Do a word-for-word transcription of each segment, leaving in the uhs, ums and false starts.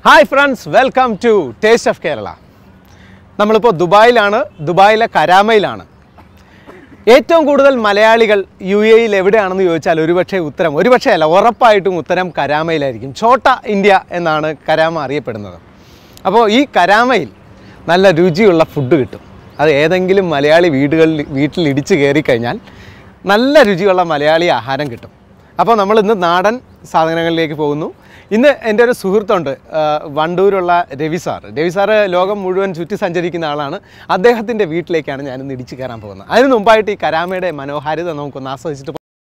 Hi friends, welcome to taste of Kerala. നമ്മളിപ്പോൾ ദുബായിലാണ്. ദുബായിലെ കരാമയിലാണ്. ഏറ്റവും കൂടുതൽ മലയാളികൾ യു എയിൽ എവിടെയാണെന്ന് ചോദിച്ചാൽ ഒരുപക്ഷെ ഉത്തരം ഒരുപക്ഷെ അല്ല ഉറപ്പായിട്ടും ഉത്തരം കരാമയിലായിരിക്കും. ഛോട്ട ഇന്ത്യ എന്നാണ് കരാമ അറിയപ്പെടുന്നത്. അപ്പോൾ ഈ കരാമയിൽ നല്ല രുചിയുള്ള ഫുഡ് കിട്ടും. അത് ഏതെങ്കിലും മലയാളി വീടുകളിൽ വീട്ടിൽ ഇടിച്ച് കയറിക്കഴിഞ്ഞാൽ നല്ല രുചിയുള്ള മലയാളി ആഹാരം കിട്ടും. അപ്പോൾ നമ്മൾ ഇന്ന് നാടൻ സാധനങ്ങളിലേക്ക് പോകുന്നു. ഇന്ന് എൻ്റെ ഒരു സുഹൃത്തുണ്ട്, വണ്ടൂരുള്ള രവി സാർ. രവി സാറ് ലോകം മുഴുവൻ ചുറ്റി സഞ്ചരിക്കുന്ന ആളാണ്. അദ്ദേഹത്തിൻ്റെ വീട്ടിലേക്കാണ് ഞാനിന്ന് ഇടിച്ച് കയറാൻ പോകുന്നത്. അതിന് മുമ്പായിട്ട് ഈ കരാമയുടെ മനോഹാരിത നമുക്കൊന്ന് ആസ്വദിച്ചിട്ട്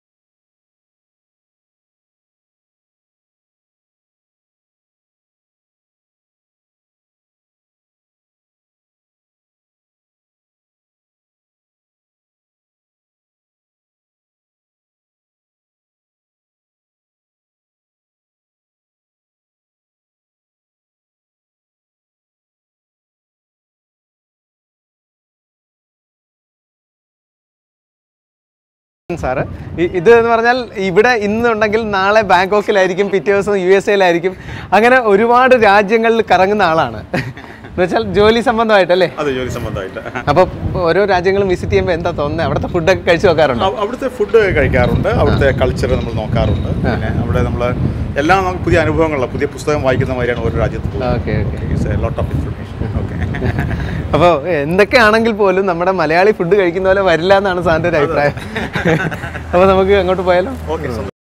സാറ് ഇത് എന്ന് പറഞ്ഞാൽ ഇവിടെ ഇന്നുണ്ടെങ്കിൽ നാളെ ബാങ്കോക്കിലായിരിക്കും, പിറ്റേ ദിവസം യു എസ് എയിലായിരിക്കും. അങ്ങനെ ഒരുപാട് രാജ്യങ്ങളിൽ കറങ്ങുന്ന ആളാണ്. എന്ന് വെച്ചാൽ ജോലി സംബന്ധമായിട്ടല്ലേ? അതെ, ജോലി സംബന്ധമായിട്ട്. അപ്പോൾ ഓരോ രാജ്യങ്ങളും വിസിറ്റ് ചെയ്യുമ്പോൾ എന്താ തോന്നുന്നത്? അവിടുത്തെ ഫുഡൊക്കെ കഴിച്ചു നോക്കാറുണ്ട്? അവിടുത്തെ ഫുഡ് കഴിക്കാറുണ്ട്, അവിടുത്തെ കൾച്ചർ നമ്മൾ നോക്കാറുണ്ട്. പിന്നെ അവിടെ നമ്മൾ എല്ലാം നമുക്ക് പുതിയ അനുഭവങ്ങളുള്ള പുതിയ പുസ്തകം വായിക്കുന്ന മാതിരിയാണ് ഓരോ രാജ്യത്ത്. Okay okay lot of information. Okay. അപ്പോൾ എന്തൊക്കെയാണെങ്കിൽ പോലും നമ്മുടെ മലയാളി ഫുഡ് കഴിക്കുന്ന പോലെ വരില്ല എന്നാണ് സാറിൻ്റെ ഒരു അഭിപ്രായം. അപ്പോൾ നമുക്ക് അങ്ങോട്ട് പോയാലോ? ഓക്കെ.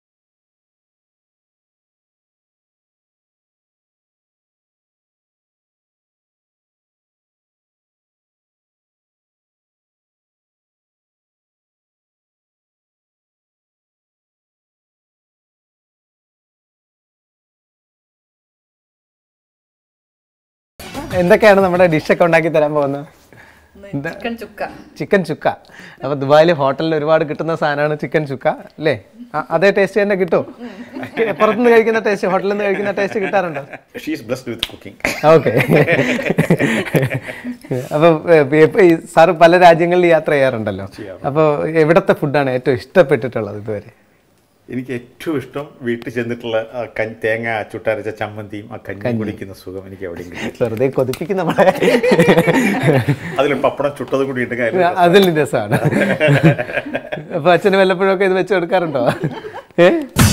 എന്തൊക്കെയാണ് നമ്മുടെ ഡിഷൊക്കെ ഉണ്ടാക്കി തരാൻ പോകുന്നത്? ചിക്കൻ ചുക്ക. അപ്പോൾ ദുബായിൽ ഹോട്ടലിൽ ഒരുപാട് കിട്ടുന്ന സാധനമാണ് ചിക്കൻ ചുക്ക അല്ലേ? അതേ ടേസ്റ്റ് തന്നെ കിട്ടും? പുറത്തുനിന്ന് കഴിക്കുന്ന ടേസ്റ്റ്, ഹോട്ടലിൽ നിന്ന് കഴിക്കുന്ന ടേസ്റ്റ് കിട്ടാറുണ്ടോ? ഓക്കെ. അപ്പോൾ സാറ് പല രാജ്യങ്ങളിൽ യാത്ര ചെയ്യാറുണ്ടല്ലോ. അപ്പോൾ എവിടത്തെ ഫുഡാണ് ഏറ്റവും ഇഷ്ടപ്പെട്ടിട്ടുള്ളത് ഇതുവരെ? എനിക്ക് ഏറ്റവും ഇഷ്ടം വീട്ടിൽ ചെന്നിട്ടുള്ള തേങ്ങ ചുട്ടരച്ച ചമ്മന്തിയും ആ കഞ്ഞി കുടിക്കുന്ന സുഖം എനിക്ക് എവിടെയും കിട്ടും. വെറുതെ കൊതിപ്പിക്കും നമ്മളെ. അതിൽ പപ്പടം ചുട്ടത് കൂടി ഇട്ട് അതിൽ രസമാണ്. അപ്പൊ അച്ഛന് വല്ലപ്പോഴൊക്കെ ഇത് വെച്ച് കൊടുക്കാറുണ്ടോ? ഏ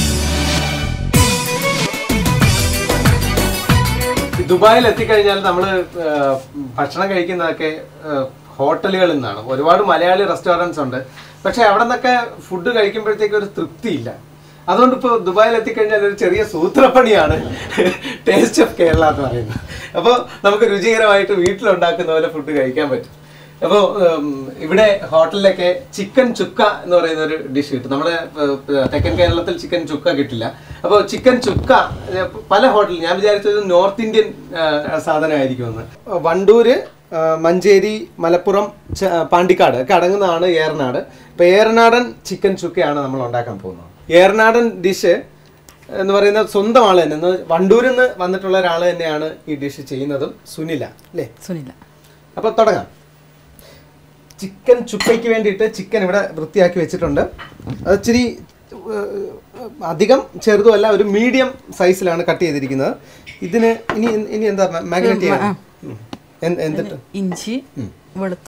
ദുബായിൽ എത്തിക്കഴിഞ്ഞാൽ നമ്മൾ ഭക്ഷണം കഴിക്കുന്നതൊക്കെ ഹോട്ടലുകളിൽ നിന്നാണ്. ഒരുപാട് മലയാളി റെസ്റ്റോറൻറ്റ്സ് ഉണ്ട്. പക്ഷെ അവിടെ നിന്നൊക്കെ ഫുഡ് കഴിക്കുമ്പോഴത്തേക്ക് ഒരു തൃപ്തിയില്ല. അതുകൊണ്ട് ഇപ്പോൾ ദുബായിൽ എത്തിക്കഴിഞ്ഞാൽ ഒരു ചെറിയ സൂത്രപ്പണിയാണ് ടേസ്റ്റ് ഓഫ് കേരള എന്ന് പറയുന്നത്. അപ്പോൾ നമുക്ക് രുചികരമായിട്ട് വീട്ടിലുണ്ടാക്കുന്ന പോലെ ഫുഡ് കഴിക്കാൻ പറ്റും. അപ്പോൾ ഇവിടെ ഹോട്ടലിലൊക്കെ ചിക്കൻ ചുക്ക എന്ന് പറയുന്ന ഒരു ഡിഷ് കിട്ടും. നമ്മുടെ തെക്കൻ കേരളത്തിൽ ചിക്കൻ ചുക്ക കിട്ടില്ല. അപ്പോൾ ചിക്കൻ ചുക്ക പല ഹോട്ടലിൽ, ഞാൻ വിചാരിച്ചത് നോർത്ത് ഇന്ത്യൻ സാധനമായിരിക്കുമെന്ന്. വണ്ടൂര്, മഞ്ചേരി, മലപ്പുറം, പാണ്ടിക്കാട് ഒക്കെ അടങ്ങുന്നതാണ് ഏറനാട്. ഇപ്പോൾ ഏറനാടൻ ചിക്കൻ ചുക്കയാണ് നമ്മൾ ഉണ്ടാക്കാൻ പോകുന്നത്. ഏറനാടൻ ഡിഷ് എന്ന് പറയുന്നത് സ്വന്തം ആൾ തന്നെ, വണ്ടൂരിൽ നിന്ന് വന്നിട്ടുള്ള ഒരാൾ തന്നെയാണ് ഈ ഡിഷ് ചെയ്യുന്നതും. സുനില അല്ലേ? സുനില. അപ്പോൾ തുടങ്ങാം. ചിക്കൻ ചുക്കയ്ക്ക് വേണ്ടിയിട്ട് ചിക്കൻ ഇവിടെ വൃത്തിയാക്കി വെച്ചിട്ടുണ്ട്. അത് ഇച്ചിരി അധികം ചെറുതുമല്ല, ഒരു മീഡിയം സൈസിലാണ് കട്ട് ചെയ്തിരിക്കുന്നത്. ഇതിന് ഇനി ഇനി എന്താ മാഗ്നേറ്റ് ചെയ്യാൻ? എന്നിട്ട് ഇഞ്ചി, വെളുത്ത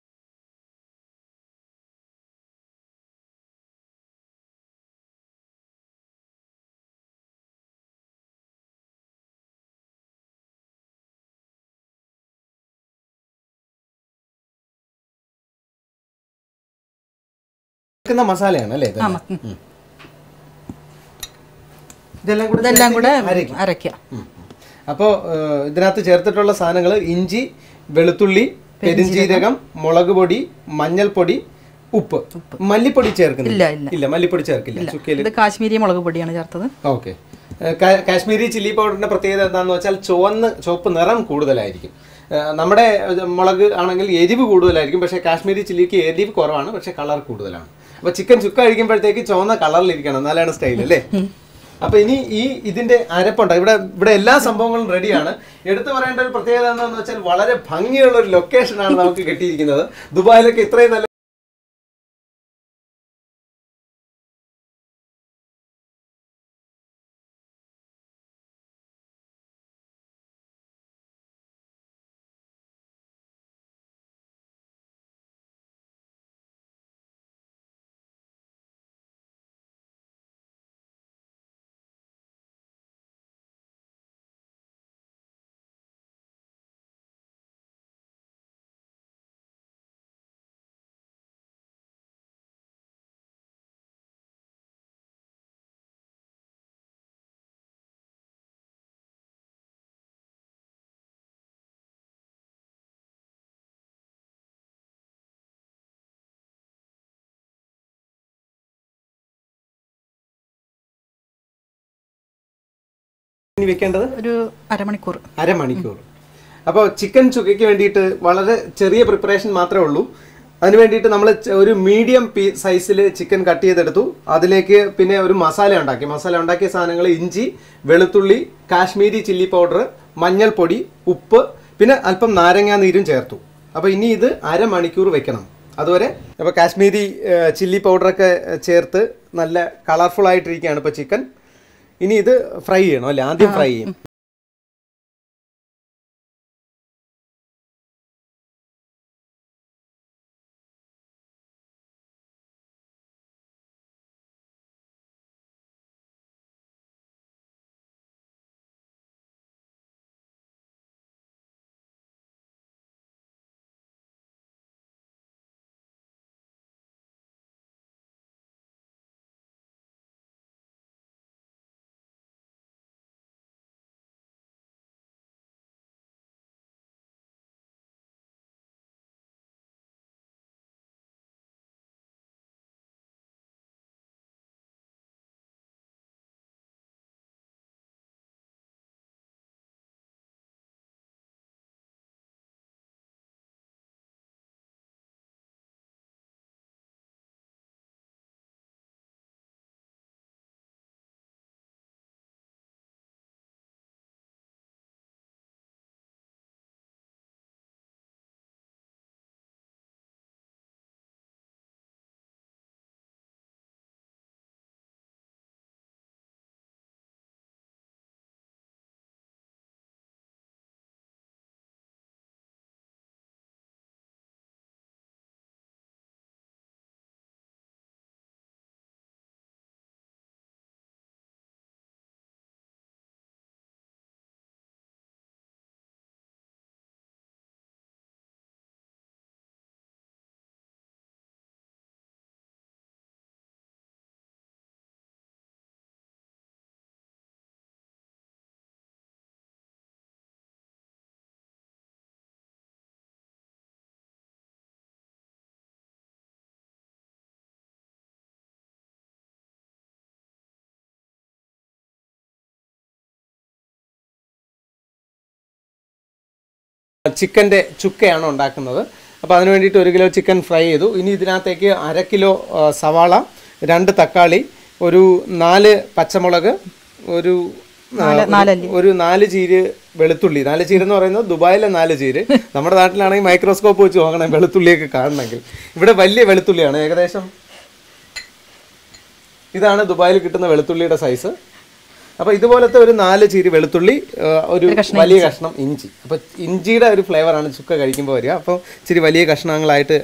മസാലയാണ് അല്ലേ? ഇതെല്ലാം കൂടെ അരയ്ക്കാം. അപ്പോൾ ഇതിനകത്ത് ചേർത്തിട്ടുള്ള സാധനങ്ങൾ ഇഞ്ചി, വെളുത്തുള്ളി, പെരിഞ്ജീരകം, മുളക് പൊടി, മഞ്ഞൾപ്പൊടി, ഉപ്പ്. മല്ലിപ്പൊടി ചേർക്കുന്നില്ല? ഇല്ല, മല്ലിപ്പൊടി ചേർക്കില്ല. കാശ്മീരി മുളക് പൊടിയാണ് ചേർത്തത്. ഓക്കെ. കാശ്മീരി ചില്ലി പൗഡറിന്റെ പ്രത്യേകത എന്താണെന്ന് വെച്ചാൽ ചുവന്ന് ചുവപ്പ് നിറം കൂടുതലായിരിക്കും. നമ്മുടെ മുളക് ആണെങ്കിൽ എരിവ് കൂടുതലായിരിക്കും, പക്ഷേ കാശ്മീരി ചില്ലിക്ക് എരിവ് കുറവാണ്, പക്ഷേ കളർ കൂടുതലാണ്. അപ്പോൾ ചിക്കൻ ചുക്ക കഴിക്കുമ്പോഴത്തേക്ക് ചുവന്ന കളറിലിരിക്കണം, എന്നാലാണ് സ്റ്റൈൽ അല്ലേ? അപ്പൊ ഇനി ഈ ഇതിന്റെ അരപ്പുണ്ട്. ഇവിടെ ഇവിടെ എല്ലാ സംഭവങ്ങളും റെഡിയാണ്. എടുത്തു പറയേണ്ട ഒരു പ്രത്യേകത എന്താണെന്ന് വെച്ചാൽ വളരെ ഭംഗിയുള്ള ഒരു ലൊക്കേഷനാണ് നമുക്ക് കിട്ടിയിരിക്കുന്നത്. ദുബായിലൊക്കെ ഇത്രയും നല്ല ഇനി വെക്കേണ്ടത് ഒരു അരമണിക്കൂർ അരമണിക്കൂർ. അപ്പോൾ ചിക്കൻ ചുക്കയ്ക്ക് വേണ്ടിയിട്ട് വളരെ ചെറിയ പ്രിപ്പറേഷൻ മാത്രമേ ഉള്ളൂ. അതിന് വേണ്ടിയിട്ട് നമ്മൾ ഒരു മീഡിയം പീ സൈസിൽ ചിക്കൻ കട്ട് ചെയ്തെടുത്തു. അതിലേക്ക് പിന്നെ ഒരു മസാല ഉണ്ടാക്കി. മസാല ഉണ്ടാക്കിയ സാധനങ്ങൾ ഇഞ്ചി, വെളുത്തുള്ളി, കാശ്മീരി ചില്ലി പൗഡർ, മഞ്ഞൾപ്പൊടി, ഉപ്പ്, പിന്നെ അല്പം നാരങ്ങാ നീരും ചേർത്തു. അപ്പോൾ ഇനി ഇത് അരമണിക്കൂർ വെക്കണം അതുവരെ. അപ്പോൾ കാശ്മീരി ചില്ലി പൗഡറൊക്കെ ചേർത്ത് നല്ല കളർഫുൾ ആയിട്ടിരിക്കുകയാണ് ഇപ്പോൾ ചിക്കൻ. ഇനി ഇത് ഫ്രൈ ചെയ്യണം അല്ലേ? ആദ്യം ഫ്രൈ ചെയ്യും. ചിക്കൻ്റെ ചുക്കയാണ് ഉണ്ടാക്കുന്നത്. അപ്പോൾ അതിന് വേണ്ടിയിട്ട് ഒരു കിലോ ചിക്കൻ ഫ്രൈ ചെയ്തു. ഇനി ഇതിനകത്തേക്ക് അര കിലോ സവാള, രണ്ട് തക്കാളി, ഒരു നാല് പച്ചമുളക്, ഒരു ഒരു നാല് ചീര് വെളുത്തുള്ളി. നാല് ചീര് എന്ന് പറയുന്നത് ദുബായിലെ നാല് ചീര്. നമ്മുടെ നാട്ടിലാണെങ്കിൽ മൈക്രോസ്കോപ്പ് വെച്ച് നോക്കണം വെളുത്തുള്ളിയൊക്കെ കാണണമെങ്കിൽ. ഇവിടെ വലിയ വെളുത്തുള്ളിയാണ്. ഏകദേശം ഇതാണ് ദുബായിൽ കിട്ടുന്ന വെളുത്തുള്ളിയുടെ സൈസ്. അപ്പോൾ ഇതുപോലത്തെ ഒരു നാല് ചീരി വെളുത്തുള്ളി, ഒരു വലിയ കഷ്ണം ഇഞ്ചി. അപ്പോൾ ഇഞ്ചിയുടെ ഒരു ഫ്ലേവറാണ് ചുക്ക കഴിക്കുമ്പോൾ വരിക. അപ്പോൾ ഇച്ചിരി വലിയ കഷ്ണങ്ങളായിട്ട്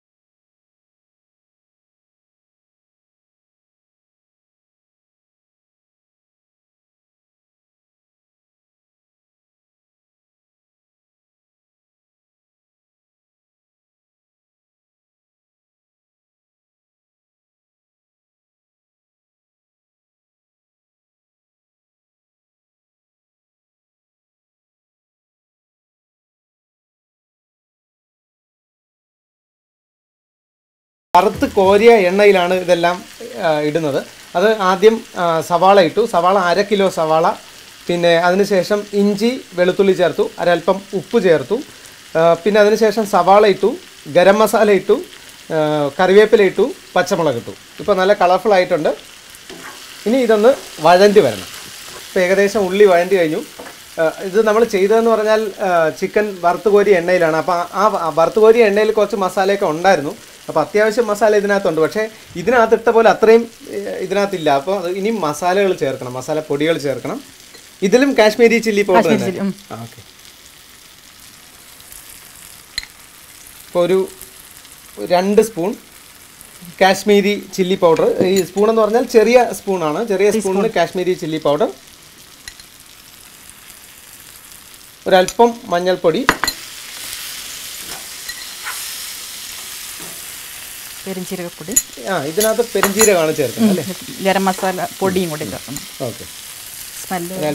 വറുത്ത് കോരിയ എണ്ണയിലാണ് ഇതെല്ലാം ഇടുന്നത്. അത് ആദ്യം സവാള ഇട്ടു. സവാള അര കിലോ സവാള. പിന്നെ അതിനുശേഷം ഇഞ്ചി വെളുത്തുള്ളി ചേർത്തു. ഒരൽപ്പം ഉപ്പ് ചേർത്തു. പിന്നെ അതിനുശേഷം സവാള ഇട്ടു, ഗരം മസാല ഇട്ടു, കറിവേപ്പില ഇട്ടു, പച്ചമുളക് ഇട്ടു. ഇപ്പോൾ നല്ല കളർഫുൾ ആയിട്ടുണ്ട്. ഇനി ഇതൊന്ന് വഴണ്ടി വരണം. ഇപ്പോൾ ഏകദേശം ഉള്ളി വഴണ്ടി കഴിഞ്ഞു. ഇത് നമ്മൾ ചെയ്തതെന്ന് പറഞ്ഞാൽ ചിക്കൻ വറുത്ത് കോരിയ എണ്ണയിലാണ്. അപ്പോൾ ആ വറുത്ത് കോരിയ എണ്ണയിൽ കുറച്ച് മസാലയൊക്കെ ഉണ്ടായിരുന്നു. അപ്പോൾ അത്യാവശ്യം മസാല ഇതിനകത്തുണ്ട്. പക്ഷേ ഇതിനകത്ത് ഇട്ട പോലെ അത്രയും ഇതിനകത്തില്ല. അപ്പോൾ ഇനിയും മസാലകൾ ചേർക്കണം, മസാല പൊടികൾ ചേർക്കണം. ഇതിലും കാശ്മീരി ചില്ലി പൗഡർ തന്നെ. ഓക്കെ. ഇപ്പോൾ ഒരു രണ്ട് സ്പൂൺ കാശ്മീരി ചില്ലി പൗഡർ. ഈ സ്പൂൺ എന്ന് പറഞ്ഞാൽ ചെറിയ സ്പൂണാണ്. ചെറിയ സ്പൂണിന് കാശ്മീരി ചില്ലി പൗഡർ. ഒരൽപ്പം മഞ്ഞൾപ്പൊടി, പെരിഞ്ചീരകപ്പൊടി. ആ ഇതിനകത്ത് പെരിഞ്ചീരകമാണ് ചേർക്കുന്നത് അല്ലേ? ഗരം മസാല പൊടിയും കൂടി ചേർക്കണം. ഓക്കെ. സ്മെല്ല്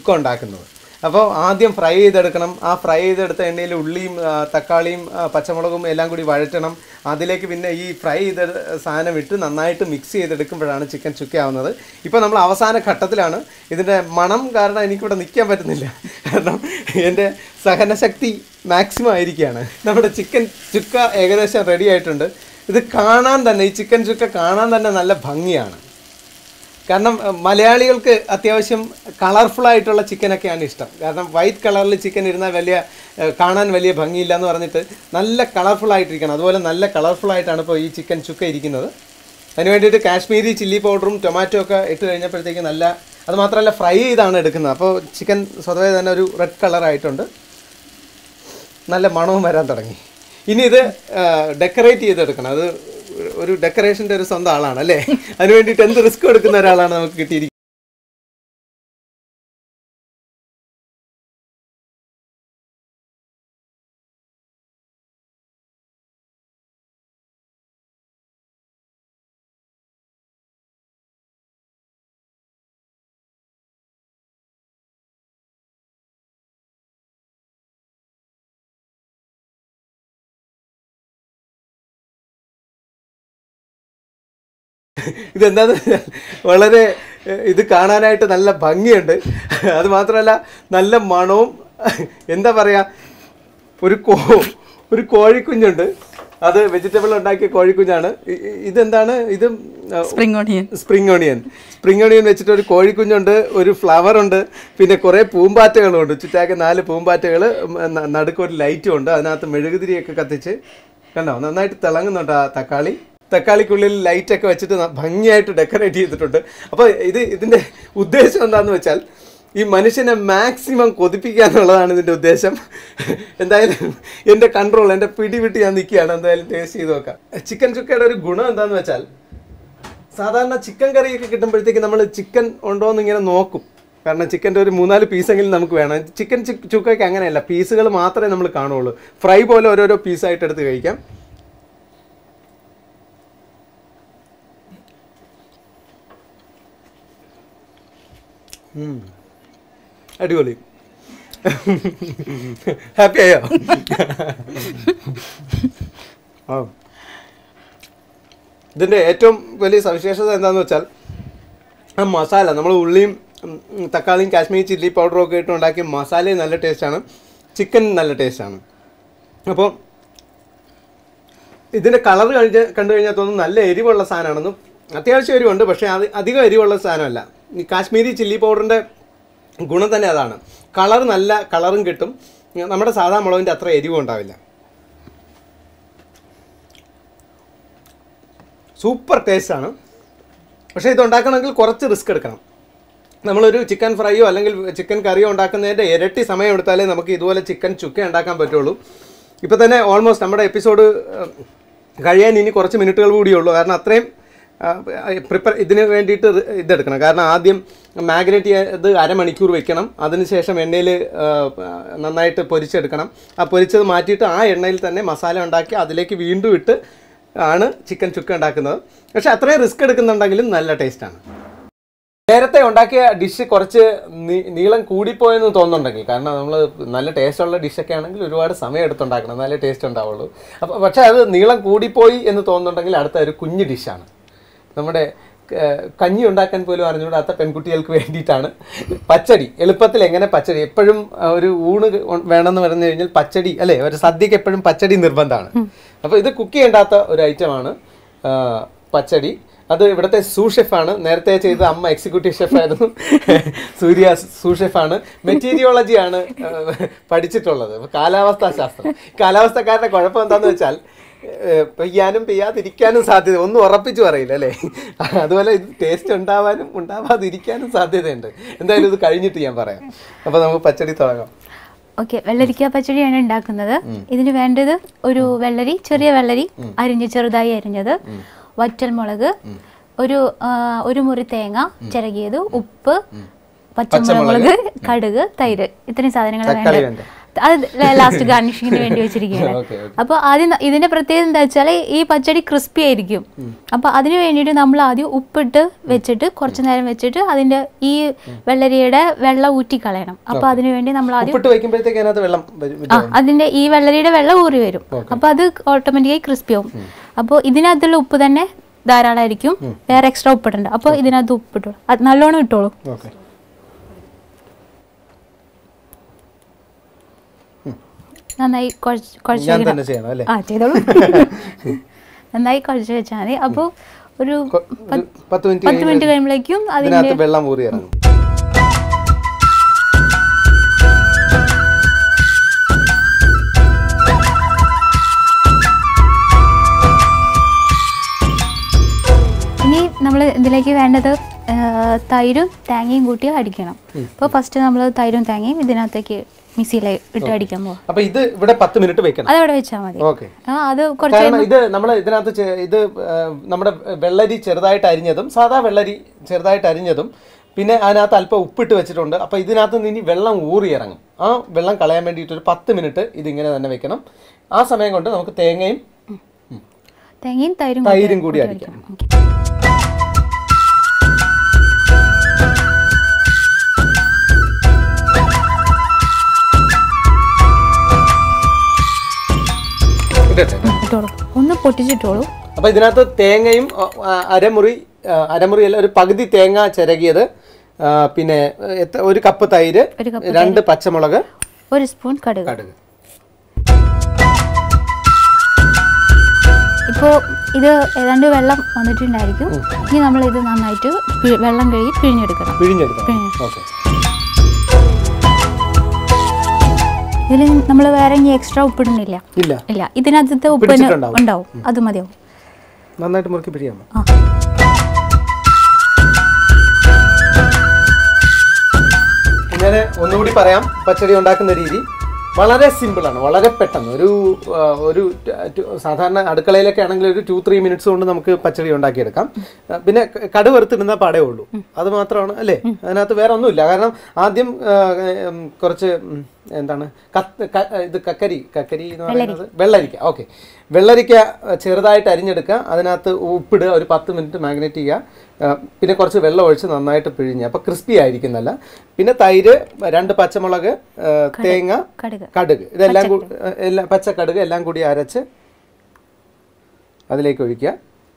ചുക്ക ഉണ്ടാക്കുന്നത്. അപ്പോൾ ആദ്യം ഫ്രൈ ചെയ്തെടുക്കണം. ആ ഫ്രൈ ചെയ്തെടുത്ത എണ്ണയിൽ ഉള്ളിയും തക്കാളിയും പച്ചമുളകും എല്ലാം കൂടി വഴറ്റണം. അതിലേക്ക് പിന്നെ ഈ ഫ്രൈ ചെയ്ത സാധനം ഇട്ട് നന്നായിട്ട് മിക്സ് ചെയ്തെടുക്കുമ്പോഴാണ് ചിക്കൻ ചുക്ക ആവുന്നത്. ഇപ്പോൾ നമ്മൾ അവസാന ഘട്ടത്തിലാണ്. ഇതിൻ്റെ മണം കാരണം എനിക്കിവിടെ നിൽക്കാൻ പറ്റുന്നില്ല, കാരണം എൻ്റെ സഹനശക്തി മാക്സിമം ആയിരിക്കുകയാണ്. നമ്മുടെ ചിക്കൻ ചുക്ക ഏകദേശം റെഡി ആയിട്ടുണ്ട്. ഇത് കാണാൻ തന്നെ, ഈ ചിക്കൻ ചുക്ക കാണാൻ തന്നെ നല്ല ഭംഗിയാണ്. കാരണം മലയാളികൾക്ക് അത്യാവശ്യം കളർഫുള്ളായിട്ടുള്ള ചിക്കനൊക്കെയാണ് ഇഷ്ടം. കാരണം വൈറ്റ് കളറിൽ ചിക്കൻ ഇരുന്നാൽ വലിയ കാണാൻ വലിയ ഭംഗിയില്ല എന്ന് പറഞ്ഞിട്ട് നല്ല കളർഫുള്ളായിട്ടിരിക്കണം. അതുപോലെ നല്ല കളർഫുള്ളായിട്ടാണ് ഇപ്പോൾ ഈ ചിക്കൻ ചുക്ക ഇരിക്കുന്നത്. അതിന് വേണ്ടിയിട്ട് കാശ്മീരി ചില്ലി പൗഡറും ടൊമാറ്റോ ഒക്കെ ഇട്ട് കഴിഞ്ഞപ്പോഴത്തേക്ക് നല്ല, അത് മാത്രമല്ല ഫ്രൈ ചെയ്താണ് എടുക്കുന്നത്. അപ്പോൾ ചിക്കൻ സ്വതവേ തന്നെ ഒരു റെഡ് കളറായിട്ടുണ്ട്, നല്ല മണവും വരാൻ തുടങ്ങി. ഇനി ഇത് ഡെക്കറേറ്റ് ചെയ്തെടുക്കണം. അത് ഒരു ഡെക്കറേഷൻ്റെ ഒരു സ്വന്തം ആളാണ് അല്ലേ, അതിന് വേണ്ടിയിട്ട് എന്ത് റിസ്ക് എടുക്കുന്ന ഒരാളാണ് നമുക്ക് കിട്ടിയിരിക്കുന്നത്. ഇതെന്താന്ന് വളരെ ഇത് കാണാനായിട്ട് നല്ല ഭംഗിയുണ്ട്. അത് മാത്രമല്ല നല്ല മണവും, എന്താ പറയുക, ഒരു കോ ഒരു കോഴിക്കുഞ്ഞുണ്ട്. അത് വെജിറ്റബിൾ ഉണ്ടാക്കിയ കോഴിക്കുഞ്ഞാണ്. ഇതെന്താണ് ഇത്? Spring onion. Spring onion spring onion വെച്ചിട്ട് ഒരു കോഴിക്കുഞ്ഞുണ്ട്, ഒരു ഫ്ലവർ ഉണ്ട്, പിന്നെ കുറേ പൂമ്പാറ്റകളും ഉണ്ട്. ചുറ്റാക്കി നാല് പൂമ്പാറ്റകൾ, നടുക്കൊരു ലൈറ്റും ഉണ്ട്. അതിനകത്ത് മെഴുകുതിരിയൊക്കെ കത്തിച്ച് കണ്ടോ നന്നായിട്ട് തിളങ്ങുന്നുണ്ട്. ആ തക്കാളി തക്കാളിക്കുള്ളിൽ ലൈറ്റൊക്കെ വെച്ചിട്ട് ഭംഗിയായിട്ട് ഡെക്കറേറ്റ് ചെയ്തിട്ടുണ്ട്. അപ്പോൾ ഇത് ഇതിൻ്റെ ഉദ്ദേശം എന്താണെന്ന് വെച്ചാൽ ഈ മനുഷ്യനെ മാക്സിമം കൊതിപ്പിക്കുക എന്നുള്ളതാണ് ഇതിൻ്റെ ഉദ്ദേശം. എന്തായാലും എൻ്റെ കൺട്രോൾ, എൻ്റെ പിടി വിട്ട് ഞാൻ നിൽക്കുകയാണ്. എന്തായാലും ടേസ്റ്റ് ചെയ്ത് നോക്കാം. ചിക്കൻ ചുക്കയുടെ ഒരു ഗുണം എന്താണെന്ന് വെച്ചാൽ, സാധാരണ ചിക്കൻ കറിയൊക്കെ കിട്ടുമ്പോഴത്തേക്ക് നമ്മൾ ചിക്കൻ ഉണ്ടോ എന്ന് ഇങ്ങനെ നോക്കും. കാരണം ചിക്കൻ്റെ ഒരു മൂന്നാല് പീസെങ്കിലും നമുക്ക് വേണം. ചിക്കൻ ചുക്കയ്ക്ക് അങ്ങനെയല്ല, പീസുകൾ മാത്രമേ നമ്മൾ കാണുള്ളൂ. ഫ്രൈ പോലെ ഓരോരോ പീസായിട്ട് എടുത്ത് കഴിക്കാം. അടിപൊളി. ഹാപ്പി ആയോ? ആ, ഇതിൻ്റെ ഏറ്റവും വലിയ സവിശേഷത എന്താണെന്ന് വെച്ചാൽ ആ മസാല, നമ്മൾ ഉള്ളിയും തക്കാളിയും കാശ്മീരി ചില്ലി പൗഡറും ഒക്കെ ഇട്ട് ഉണ്ടാക്കിയ മസാലയും നല്ല ടേസ്റ്റാണ്, ചിക്കൻ നല്ല ടേസ്റ്റാണ്. അപ്പോൾ ഇതിൻ്റെ കളർ കഴിഞ്ഞ് കണ്ടു കഴിഞ്ഞാൽ തോന്നുന്നു നല്ല എരിവുള്ള സാധനമാണെന്നും. അത്യാവശ്യം എരിവുണ്ട്, പക്ഷേ അത് അധികം എരിവുള്ള സാധനമല്ല. ഈ കാശ്മീരി ചില്ലി പൗഡറിൻ്റെ ഗുണം തന്നെ അതാണ്. കളർ നല്ല കളറും കിട്ടും, നമ്മുടെ സാധാ മുളകിൻ്റെ അത്ര എരിവും ഉണ്ടാവില്ല. സൂപ്പർ ടേസ്റ്റാണ്. പക്ഷേ ഇത് ഉണ്ടാക്കണമെങ്കിൽ കുറച്ച് റിസ്ക് എടുക്കണം. നമ്മളൊരു ചിക്കൻ ഫ്രൈയോ അല്ലെങ്കിൽ ചിക്കൻ കറിയോ ഉണ്ടാക്കുന്നതിൻ്റെ ഇരട്ടി സമയം എടുത്താലേ നമുക്ക് ഇതുപോലെ ചിക്കൻ ചുക്ക ഉണ്ടാക്കാൻ പറ്റുള്ളൂ. ഇപ്പോൾ തന്നെ ഓൾമോസ്റ്റ് നമ്മുടെ എപ്പിസോഡ് കഴിയാൻ ഇനി കുറച്ച് മിനിറ്റുകൾ കൂടിയുള്ളൂ. കാരണം അത്രയും പ്രിപ്പയർ ഇതിന് വേണ്ടിയിട്ട് ഇതെടുക്കണം. കാരണം ആദ്യം മാഗ്നേറ്റ് ചെയ്ത് അരമണിക്കൂർ വെക്കണം. അതിനുശേഷം എണ്ണയിൽ നന്നായിട്ട് പൊരിച്ചെടുക്കണം. ആ പൊരിച്ചത് മാറ്റിയിട്ട് ആ എണ്ണയിൽ തന്നെ മസാല ഉണ്ടാക്കി അതിലേക്ക് വീണ്ടും ഇട്ട് ആണ് ചിക്കൻ ചുക്ക ഉണ്ടാക്കുന്നത്. പക്ഷേ അത്രയും റിസ്ക് എടുക്കുന്നുണ്ടെങ്കിലും നല്ല ടേസ്റ്റാണ്. നേരത്തെ ഉണ്ടാക്കിയ ഡിഷ് കുറച്ച് നീളം കൂടിപ്പോയെന്ന് തോന്നുന്നുണ്ടെങ്കിൽ, കാരണം നമ്മൾ നല്ല ടേസ്റ്റുള്ള ഡിഷൊക്കെ ആണെങ്കിൽ ഒരുപാട് സമയം എടുത്തുണ്ടാക്കണം, നല്ല ടേസ്റ്റ് ഉണ്ടാവുള്ളൂ. അപ്പോൾ പക്ഷേ അത് നീളം കൂടിപ്പോയി എന്ന് തോന്നുന്നുണ്ടെങ്കിൽ അടുത്ത ഒരു കുഞ്ഞ് ഡിഷാണ്. നമ്മുടെ കഞ്ഞി ഉണ്ടാക്കാൻ പോലും അറിഞ്ഞുകൂടാത്ത പെൺകുട്ടികൾക്ക് വേണ്ടിയിട്ടാണ് പച്ചടി. എളുപ്പത്തിൽ എങ്ങനെ പച്ചടി, എപ്പോഴും ഒരു ഊണ് വേണമെന്ന് പറഞ്ഞു കഴിഞ്ഞാൽ പച്ചടി അല്ലേ, ഒരു സദ്യക്ക് എപ്പോഴും പച്ചടി നിർബന്ധമാണ്. അപ്പോൾ ഇത് കുക്ക് ചെയ്യേണ്ടാത്ത ഒരു ഐറ്റമാണ് പച്ചടി. അത് ഇവിടുത്തെ സൂ ഷെഫാണ്. നേരത്തെ ചെയ്ത അമ്മ എക്സിക്യൂട്ടീവ് ഷെഫായിരുന്നു, സൂര്യ സൂ ഷെഫാണ്. മെറ്റീരിയോളജിയാണ് പഠിച്ചിട്ടുള്ളത്, കാലാവസ്ഥാ ശാസ്ത്രം. കാലാവസ്ഥക്കാരുടെ കുഴപ്പം എന്താണെന്ന് വെച്ചാൽ പെയ്യാനും പെയ്യാതിരിക്കാനും സാധ്യത, ഒന്നും ഉറപ്പിച്ച് പറയില്ല അല്ലേ. അതുപോലെ ഇത് ടേസ്റ്റ് ഉണ്ടാവാനും ഉണ്ടാവാതിരിക്കാനും സാധ്യതയുണ്ട്. എന്തായാലും ഇത് കഴിഞ്ഞിട്ട് ഞാൻ പറയാം. അപ്പോൾ നമുക്ക് പച്ചടി തുടങ്ങാം. ഓക്കെ, വെള്ളരിക്ക പച്ചടിയാണ് ഉണ്ടാക്കുന്നത്. ഇതിന് വേണ്ടത് ഒരു വെള്ളരി, ചെറിയ വെള്ളരി അരിഞ്ഞ് ചെറുതായി അരിഞ്ഞത്, വറ്റൽമുളക്, ഒരു ഒരു മുറി തേങ്ങ ചിരകിയത്, ഉപ്പ്, പച്ചമുളക്, കടുക്, തൈര്, ഇത്രയും സാധനങ്ങൾ വേണ്ടത്. അത് ലാസ്റ്റ് ഗാർണിഷിങ്ങിന് വേണ്ടി വെച്ചിരിക്കുകയാണ്. അപ്പോൾ ആദ്യം ഇതിന്റെ പ്രത്യേകത എന്താ വെച്ചാൽ ഈ പച്ചടി ക്രിസ്പി ആയിരിക്കും. അപ്പോൾ അതിന് വേണ്ടിയിട്ട് നമ്മൾ ആദ്യം ഉപ്പിട്ട് വെച്ചിട്ട് കുറച്ച് നേരം വെച്ചിട്ട് അതിന്റെ ഈ വെള്ളരിയുടെ വെള്ളം ഊറ്റി കളയണം. അപ്പോൾ അതിന് വേണ്ടി നമ്മൾ ആദ്യം ആ അതിന്റെ ഈ വെള്ളരിയുടെ വെള്ളം ഊറി വരും. അപ്പോൾ അത് ഓട്ടോമാറ്റിക്കായി ക്രിസ്പി ആവും. അപ്പോൾ ഇതിനകത്തുള്ള ഉപ്പ് തന്നെ ധാരാളമായിരിക്കും, വേറെ എക്സ്ട്രാ ഉപ്പിട്ടുണ്ട്. അപ്പോൾ ഇതിനകത്ത് ഉപ്പിട്ടോളൂ, അത് നല്ലോണം ഇട്ടോളൂ. നന്നായി കുഴച്ച് ആ ചെയ്തോളൂ. നന്നായി കുഴച്ച് വെച്ചാൽ മതി. അപ്പോൾ ഒരു പത്ത് മിനിറ്റ് കഴിയുമ്പോഴേക്കും അതിന്റെ വെള്ളം ഊറി ഇറങ്ങും. ഇനി നമ്മൾ ഇതിലേക്ക് വേണ്ടത് തൈരും തേങ്ങയും കൂട്ടി അടിക്കണം. അപ്പോൾ ഫസ്റ്റ് നമ്മൾ തൈരും തേങ്ങയും ഇതിനകത്തേക്ക് മിക്സിയിൽ ഇട്ട് അടിക്കാൻ പോകും. അപ്പൊ ഇത് ഇവിടെ പത്ത് മിനിറ്റ് വെക്കണം. അതവിടെ വെച്ചാൽ മതി. അത് കുറച്ച് ഇത് നമ്മൾ ഇതിനകത്ത് ഇത് നമ്മുടെ വെള്ളരി ചെറുതായിട്ട് അരിഞ്ഞതും സാധാ വെള്ളരി ചെറുതായിട്ട് അരിഞ്ഞതും പിന്നെ അതിനകത്ത് അല്പം ഉപ്പിട്ട് വെച്ചിട്ടുണ്ട്. അപ്പൊ ഇതിനകത്ത് നിന്ന് ഇനി വെള്ളം ഊറി ഇറങ്ങും. ആ വെള്ളം കളയാൻ വേണ്ടിയിട്ട് ഒരു പത്ത് മിനിറ്റ് ഇതിങ്ങനെ തന്നെ വെക്കണം. ആ സമയം കൊണ്ട് നമുക്ക് തേങ്ങയും തേങ്ങയും തൈരും തൈരും കൂടി അടിക്കണം. ഒന്ന് പൊട്ടിച്ചിട്ടോളൂ. അപ്പൊ ഇതിനകത്ത് തേങ്ങയും അരമുറി അരമുറി അല്ല ഒരു പകുതി തേങ്ങ ചിരകിയത്, പിന്നെ ഒരു കപ്പ് തൈര്, രണ്ട് പച്ചമുളക്, ഒരു സ്പൂൺ കടുക്. കടുക് ഇപ്പോൾ ഇത് ഏതാണ്ട് വെള്ളം വന്നിട്ടുണ്ടായിരിക്കും. ഇനി നമ്മൾ ഇത് നന്നായിട്ട് വെള്ളം കഴുകി പിഴിഞ്ഞെടുക്കണം. പിഴിഞ്ഞെടുക്കണം ഓക്കെ. ഇതിൽ നമ്മൾ വേറെ ഇനി എക്സ്ട്രാ ഉപ്പിടുന്നില്ല. ഇല്ല ഇല്ല ഇതിനകത്ത് ഉപ്പ് ഉണ്ടാവും, അത് മതിയാവും. നന്നായിട്ട് മുറുക്കി പിഴിയാമോ? ഇങ്ങനെ ഒന്നുകൂടി പറയാം. പച്ചടി ഉണ്ടാക്കുന്ന രീതി വളരെ സിമ്പിളാണ്, വളരെ പെട്ടെന്ന്. ഒരു ഒരു സാധാരണ അടുക്കളയിലൊക്കെ ആണെങ്കിൽ ഒരു ടു ത്രീ മിനിറ്റ്സ് കൊണ്ട് നമുക്ക് പച്ചടി ഉണ്ടാക്കിയെടുക്കാം. പിന്നെ കടു വറുത്തിടുന്ന പാടേ ഉള്ളൂ, അത് മാത്രമാണ് അല്ലേ. അതിനകത്ത് വേറെ ഒന്നുമില്ല. കാരണം ആദ്യം കുറച്ച് എന്താണ് കത്ത് ഇത് കക്കരി കക്കരി എന്ന് പറയുന്നത് വെള്ളരിക്ക. ഓക്കെ, വെള്ളരിക്ക ചെറുതായിട്ട് അരിഞ്ഞെടുക്കുക, അതിനകത്ത് ഉപ്പിടുക, ഒരു പത്ത് മിനിറ്റ് മാഗ്നേറ്റ് ചെയ്യുക, പിന്നെ കുറച്ച് വെള്ളം ഒഴിച്ച് നന്നായിട്ട് പിഴിഞ്ഞ്, അപ്പോൾ ക്രിസ്പി ആയിരിക്കുന്നല്ല. പിന്നെ തൈര്, രണ്ട് പച്ചമുളക്, തേങ്ങ, കടുക്, ഇതെല്ലാം കൂടി എല്ലാം പച്ചക്കടുക് എല്ലാം കൂടി അരച്ച് അതിലേക്ക് ഒഴിക്കുക.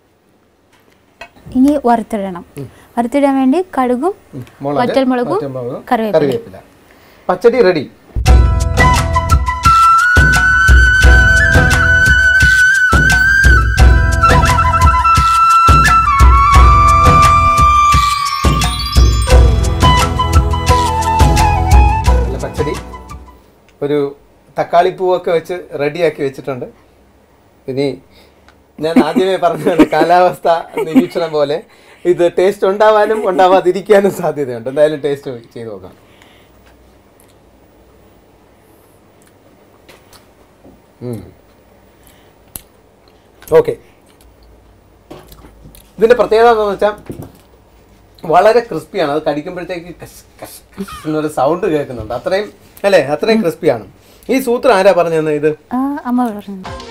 ഇനി വറുത്തിടണം. വറുത്തിടാൻ വേണ്ടി കടുകും വറ്റൽമുളകും കറിവേപ്പില. പച്ചടി റെഡി. പച്ചടി ഒരു തക്കാളിപ്പൂവൊക്കെ വെച്ച് റെഡിയാക്കി വെച്ചിട്ടുണ്ട്. ഇനി ഞാൻ ആദ്യമേ പറഞ്ഞതാണ് കാലാവസ്ഥ നിരീക്ഷണം പോലെ ഇത് ടേസ്റ്റ് ഉണ്ടാവാനും ഉണ്ടാവാതിരിക്കാനും സാധ്യതയുണ്ട്. എന്തായാലും ടേസ്റ്റ് ചെയ്ത് നോക്കാം. ഓക്കെ, ഇതിൻ്റെ പ്രത്യേകത എന്താണെന്ന് വെച്ചാൽ വളരെ ക്രിസ്പിയാണ്. അത് കടിക്കുമ്പോഴത്തേക്ക് കഷ് കഷ് കഷ് എന്നൊരു സൗണ്ട് കേൾക്കുന്നുണ്ട്. അത്രയും അല്ലേ, അത്രയും ക്രിസ്പിയാണ്. ഈ സൂത്രം ആരാ പറഞ്ഞു തന്നെ? ഇത് അമ്മ പറഞ്ഞു.